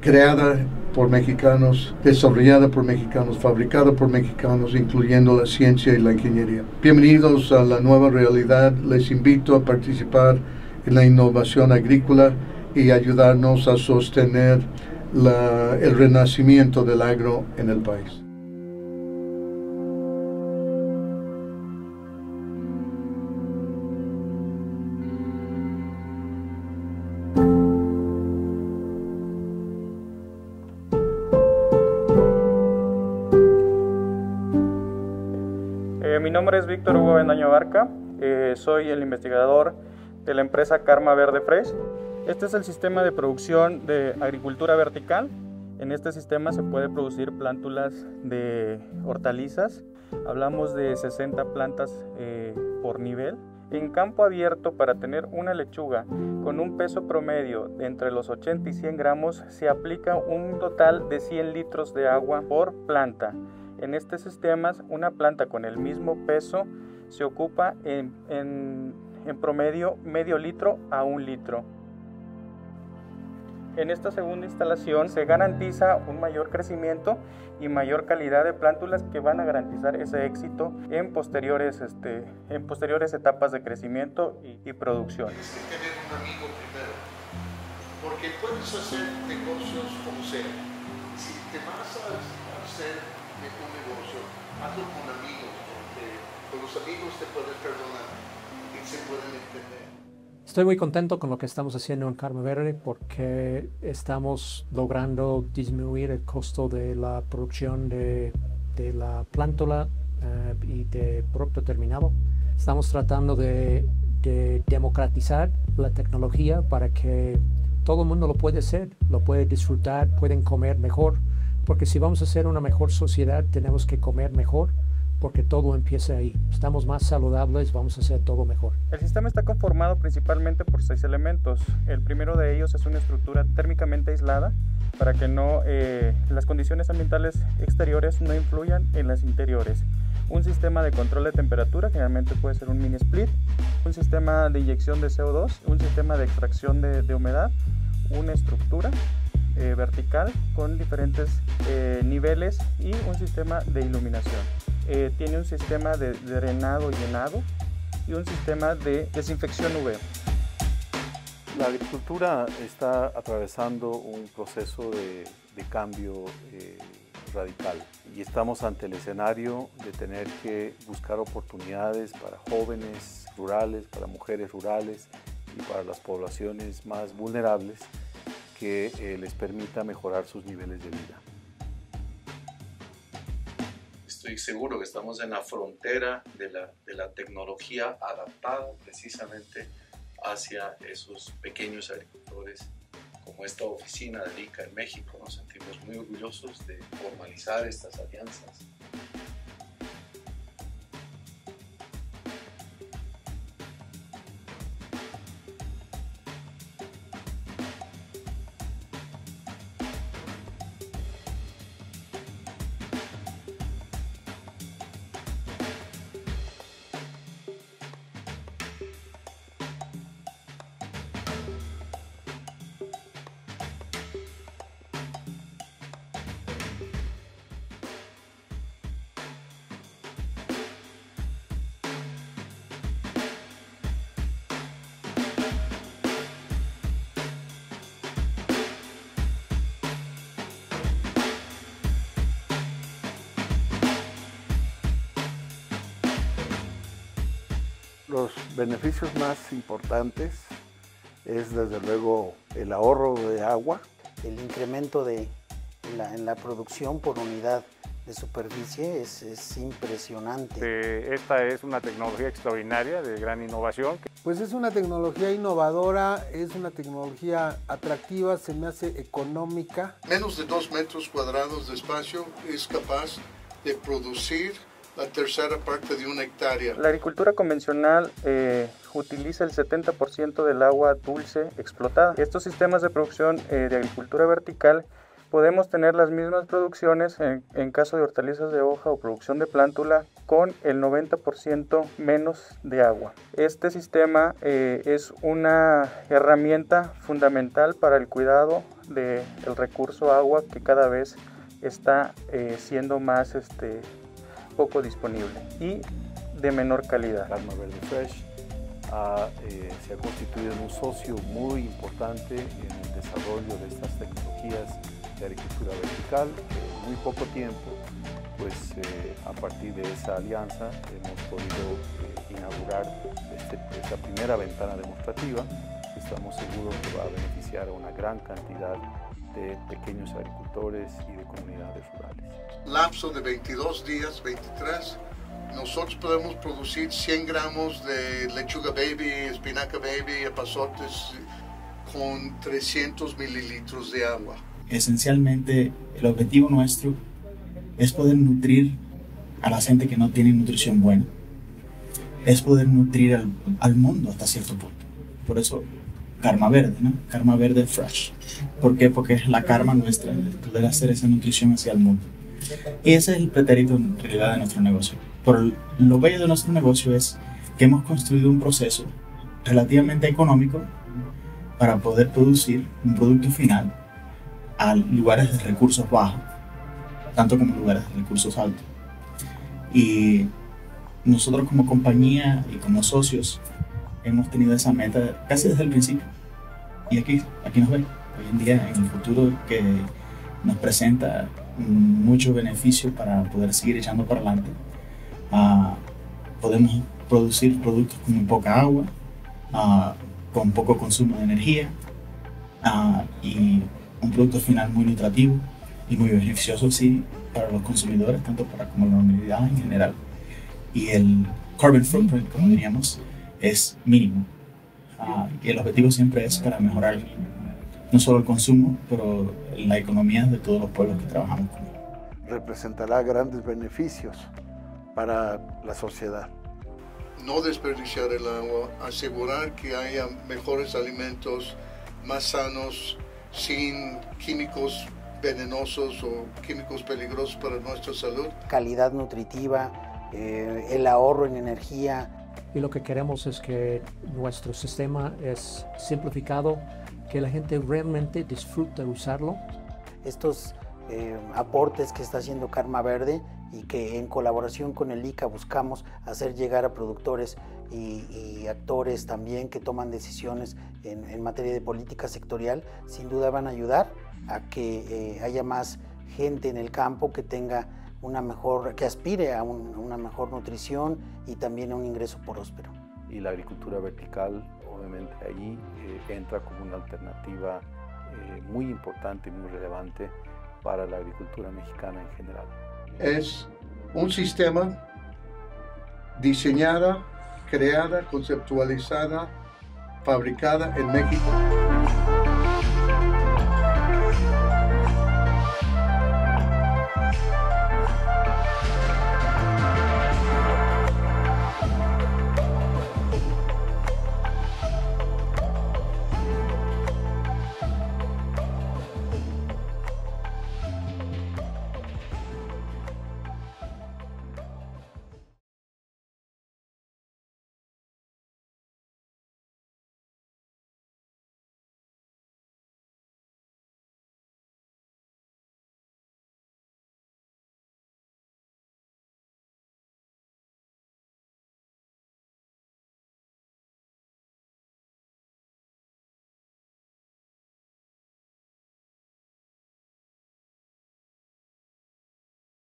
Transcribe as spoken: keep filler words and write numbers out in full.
creada por mexicanos, desarrollada por mexicanos, fabricada por mexicanos, incluyendo la ciencia y la ingeniería. Bienvenidos a la nueva realidad. Les invito a participar en la innovación agrícola y ayudarnos a sostener la, el renacimiento del agro en el país. Eh, mi nombre es Víctor Hugo Bendaño Barca, eh, soy el investigador de la empresa Karma Verde Fresh. Este es el sistema de producción de agricultura vertical. En este sistema se puede producir plántulas de hortalizas. Hablamos de sesenta plantas eh, por nivel. En campo abierto, para tener una lechuga con un peso promedio de entre los ochenta y cien gramos, se aplica un total de cien litros de agua por planta. En estos sistemas, una planta con el mismo peso se ocupa en, en, en promedio medio litro a un litro. En esta segunda instalación se garantiza un mayor crecimiento y mayor calidad de plántulas que van a garantizar ese éxito en posteriores, este, en posteriores etapas de crecimiento y, y producción. Tienes que tener un amigo primero, porque puedes hacer negocios como sea. Si te vas a hacer un negocio, hazlo con amigos, porque con los amigos te puedes perdonar y se pueden entender. Estoy muy contento con lo que estamos haciendo en Karma Verde porque estamos logrando disminuir el costo de la producción de, de la plántula eh, y de producto terminado. Estamos tratando de, de democratizar la tecnología para que todo el mundo lo puede hacer, lo puede disfrutar, pueden comer mejor, porque si vamos a ser una mejor sociedad tenemos que comer mejor, porque todo empieza ahí. Estamos más saludables, vamos a hacer todo mejor. El sistema está conformado principalmente por seis elementos. El primero de ellos es una estructura térmicamente aislada para que no, eh, las condiciones ambientales exteriores no influyan en las interiores. Un sistema de control de temperatura, generalmente puede ser un mini split, un sistema de inyección de C O dos, un sistema de extracción de, de humedad, una estructura eh, vertical con diferentes eh, niveles y un sistema de iluminación. Eh, tiene un sistema de drenado y llenado y un sistema de desinfección U V. La agricultura está atravesando un proceso de, de cambio eh, radical y estamos ante el escenario de tener que buscar oportunidades para jóvenes rurales, para mujeres rurales y para las poblaciones más vulnerables que eh, les permita mejorar sus niveles de vida. Estoy seguro que estamos en la frontera de la, de la tecnología adaptada precisamente hacia esos pequeños agricultores. Como esta oficina de ICA en México, nos sentimos muy orgullosos de formalizar estas alianzas. Los beneficios más importantes es desde luego el ahorro de agua, el incremento de, en, la, en la producción por unidad de superficie es, es impresionante. Eh, esta es una tecnología extraordinaria de gran innovación. Pues es una tecnología innovadora, es una tecnología atractiva, se me hace económica. Menos de dos metros cuadrados de espacio es capaz de producir la tercera parte de una hectárea. La agricultura convencional eh, utiliza el setenta por ciento del agua dulce explotada. Estos sistemas de producción eh, de agricultura vertical podemos tener las mismas producciones en, en caso de hortalizas de hoja o producción de plántula con el noventa por ciento menos de agua. Este sistema eh, es una herramienta fundamental para el cuidado del recurso agua que cada vez está eh, siendo más este, poco disponible y de menor calidad. Karma Verde Fresh ha, eh, se ha constituido en un socio muy importante en el desarrollo de estas tecnologías de agricultura vertical. En muy poco tiempo, pues eh, a partir de esa alianza hemos podido eh, inaugurar este, esta primera ventana demostrativa que estamos seguros que va a beneficiar a una gran cantidad de pequeños agricultores y de comunidades rurales. Lapso de veintidós días, veintitrés, nosotros podemos producir cien gramos de lechuga baby, espinaca baby, epazotes con trescientos mililitros de agua. Esencialmente, el objetivo nuestro es poder nutrir a la gente que no tiene nutrición buena. Es poder nutrir al, al mundo hasta cierto punto. Por eso, Karma Verde, ¿no? Karma Verde Fresh. ¿Por qué? Porque es la karma nuestra de poder hacer esa nutrición hacia el mundo. Y ese es el pretérito en realidad de nuestro negocio. Por lo bello de nuestro negocio es que hemos construido un proceso relativamente económico para poder producir un producto final a lugares de recursos bajos, tanto como lugares de recursos altos. Y nosotros como compañía y como socios hemos tenido esa meta casi desde el principio. Y aquí, aquí nos ven, hoy en día, en el futuro que nos presenta muchos beneficios para poder seguir echando para adelante. Uh, podemos producir productos con muy poca agua, uh, con poco consumo de energía uh, y un producto final muy nutritivo y muy beneficioso sí, para los consumidores, tanto para como la humanidad en general. Y el carbon footprint, como diríamos, es mínimo. Uh, y el objetivo siempre es para mejorar no solo el consumo, pero la economía de todos los pueblos que trabajamos con él. Representará grandes beneficios para la sociedad. No desperdiciar el agua, asegurar que haya mejores alimentos, más sanos, sin químicos venenosos o químicos peligrosos para nuestra salud. Calidad nutritiva, eh, el ahorro en energía. Y lo que queremos es que nuestro sistema es simplificado, que la gente realmente disfrute de usarlo. Estos eh, aportes que está haciendo Karma Verde y que en colaboración con el I C A buscamos hacer llegar a productores y, y actores también que toman decisiones en, en materia de política sectorial, sin duda van a ayudar a que eh, haya más gente en el campo que tenga una mejor, que aspire a, un, a una mejor nutrición y también a un ingreso próspero. Y la agricultura vertical, obviamente, allí eh, entra como una alternativa eh, muy importante y muy relevante para la agricultura mexicana en general. Es un sistema diseñada, creada, conceptualizada, fabricada en México.